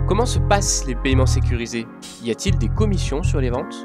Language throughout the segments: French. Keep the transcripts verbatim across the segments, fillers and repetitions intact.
Comment se passent les paiements sécurisés? Y a-t-il des commissions sur les ventes?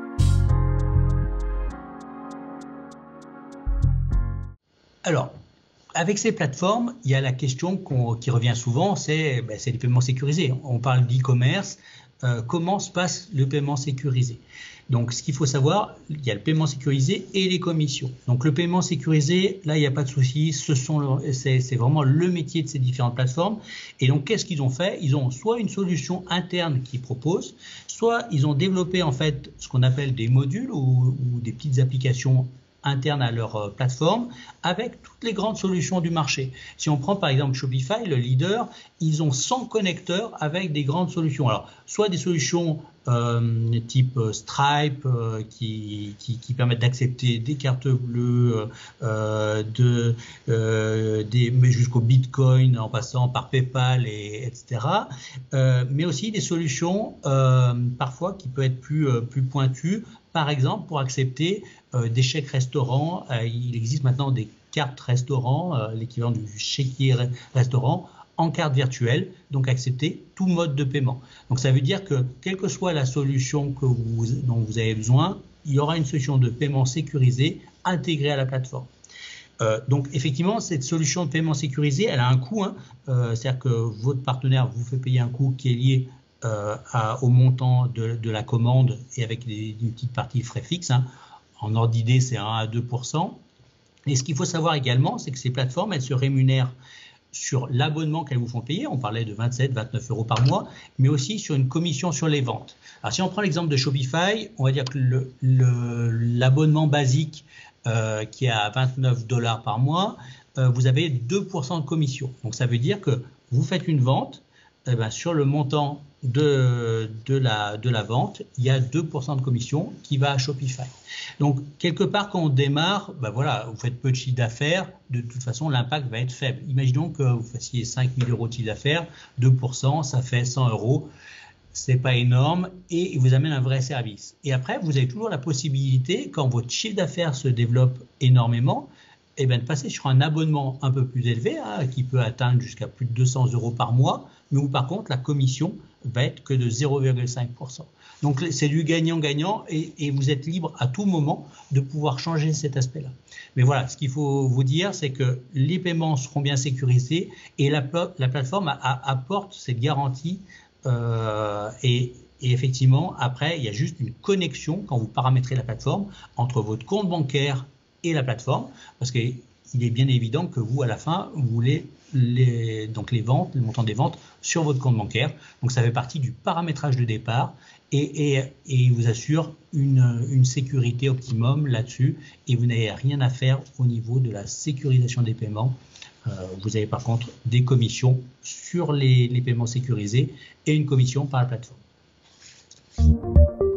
Alors, avec ces plateformes, il y a la question qu'on- qui revient souvent, c'est ben, c'est les paiements sécurisés. On parle d'e-commerce. Euh, comment se passe le paiement sécurisé? Donc, ce qu'il faut savoir, il y a le paiement sécurisé et les commissions. Donc, le paiement sécurisé, là, il n'y a pas de souci. Ce sont le- c'est c'est vraiment le métier de ces différentes plateformes. Et donc, qu'est-ce qu'ils ont fait? Ils ont soit une solution interne qu'ils proposent, soit ils ont développé en fait ce qu'on appelle des modules ou, ou des petites applications internes à leur euh, plateforme avec toutes les grandes solutions du marché. Si on prend par exemple Shopify, le leader, ils ont cent connecteurs avec des grandes solutions. Alors, soit des solutions euh, type euh, Stripe euh, qui, qui, qui permettent d'accepter des cartes bleues, euh, de, euh, des, mais jusqu'au Bitcoin en passant par PayPal, et, etc. Euh, mais aussi des solutions euh, parfois qui peuvent être plus, euh, plus pointues, par exemple pour accepter euh, des chèques restaurants. Euh, il existe maintenant des cartes restaurants, euh, l'équivalent du chéquier restaurant, en carte virtuelle, donc accepter tout mode de paiement. Donc ça veut dire que quelle que soit la solution que vous, dont vous avez besoin, il y aura une solution de paiement sécurisée intégrée à la plateforme. Euh, donc effectivement, cette solution de paiement sécurisé, elle a un coût, hein. Euh, c'est-à-dire que votre partenaire vous fait payer un coût qui est lié euh, à, au montant de, de la commande et avec des, une petite partie de frais fixes, hein. En ordre d'idée, c'est un à deux pour cent. Et ce qu'il faut savoir également, c'est que ces plateformes, elles se rémunèrent sur l'abonnement qu'elles vous font payer, on parlait de vingt-sept, vingt-neuf euros par mois, mais aussi sur une commission sur les ventes. Alors si on prend l'exemple de Shopify, on va dire que le, le, l'abonnement basique euh, qui est à vingt-neuf dollars par mois, euh, vous avez deux pour cent de commission. Donc ça veut dire que vous faites une vente, eh ben, sur le montant de, de, la, de la vente, il y a deux pour cent de commission qui va à Shopify. Donc, quelque part, quand on démarre, ben voilà, vous faites peu de chiffre d'affaires, de toute façon, l'impact va être faible. Imaginons que vous fassiez cinq mille euros de chiffre d'affaires, deux pour cent, ça fait cent euros. C'est pas énorme et il vous amène un vrai service. Et après, vous avez toujours la possibilité, quand votre chiffre d'affaires se développe énormément, eh bien, de passer sur un abonnement un peu plus élevé, hein, qui peut atteindre jusqu'à plus de deux cents euros par mois, mais où par contre la commission va être que de zéro virgule cinq pour cent. Donc c'est du gagnant-gagnant et, et vous êtes libre à tout moment de pouvoir changer cet aspect-là. Mais voilà, ce qu'il faut vous dire, c'est que les paiements seront bien sécurisés et la, la plateforme a, a, apporte cette garantie euh, et, et effectivement, après, il y a juste une connexion quand vous paramétrez la plateforme entre votre compte bancaire et la plateforme, parce qu'il est bien évident que vous, à la fin, vous voulez les, donc les ventes, le montant des ventes sur votre compte bancaire. Donc ça fait partie du paramétrage de départ et, et, et il vous assure une, une sécurité optimum là-dessus et vous n'avez rien à faire au niveau de la sécurisation des paiements. Euh, vous avez par contre des commissions sur les, les paiements sécurisés et une commission par la plateforme.